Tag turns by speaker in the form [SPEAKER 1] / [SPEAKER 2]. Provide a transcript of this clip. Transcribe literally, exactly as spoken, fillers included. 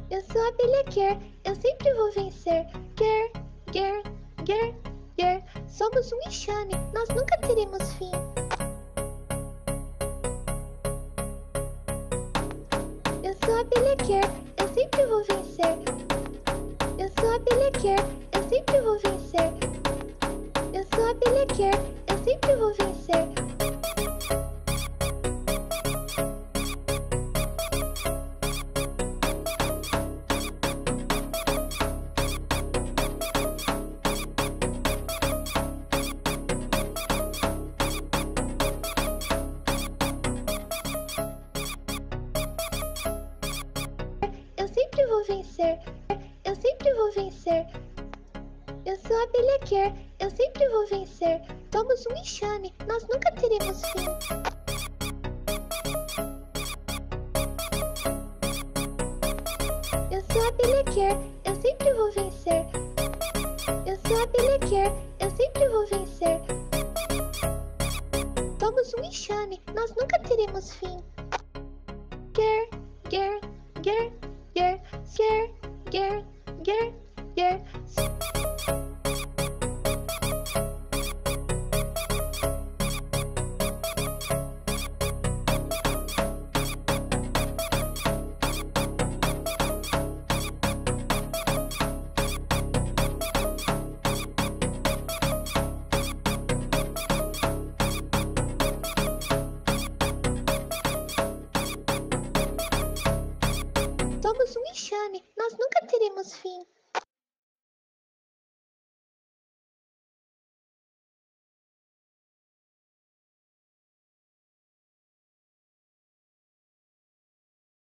[SPEAKER 1] Eu sou a Abelha quer, eu sempre vou vencer. Quer, quer, quer, quer. Somos um enxame, nós nunca teremos fim. Eu sou a Abelha quer, eu sempre vou vencer. Eu sou a Abelha quer, eu sempre vou vencer. Eu sou a Abelha quer, eu sempre vou vencer. Eu sempre vou vencer. Eu sempre vou vencer. Eu sou a Abelha quer, eu sempre vou vencer. Somos um enxame, nós nunca teremos fim. Eu sou a Abelha quer, eu sempre vou vencer. Eu sou a Abelha quer, eu sempre vou vencer. Somos um enxame, nós nunca teremos fim. Quer, quer, quer, quer, quer, quer, quer, quer. Somos um enxame, nós nunca teremos fim.